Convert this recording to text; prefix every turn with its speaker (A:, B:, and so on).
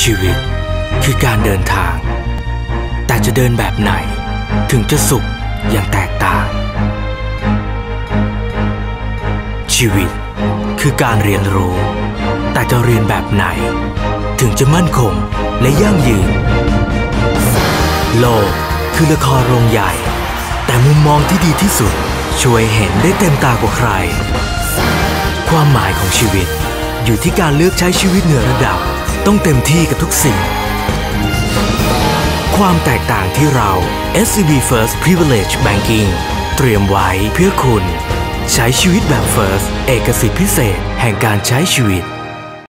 A: ชีวิตคือการเดินทางแต่จะเดินแบบไหนถึงจะสุขอย่างแตกต่างชีวิตคือการเรียนรู้แต่จะเรียนแบบไหนถึงจะมั่นคงและยั่งยืนโลกคือละครโรงใหญ่แต่มุมมองที่ดีที่สุดช่วยเห็นได้เต็มตากว่าใครความหมายของชีวิตอยู่ที่การเลือกใช้ชีวิตเหนือระดับต้องเต็มที่กับทุกสิ่งความแตกต่างที่เรา SCB First Privilege Banking เตรียมไว้เพื่อคุณใช้ชีวิตแบบ First เอกสิทธิพิเศษแห่งการใช้ชีวิต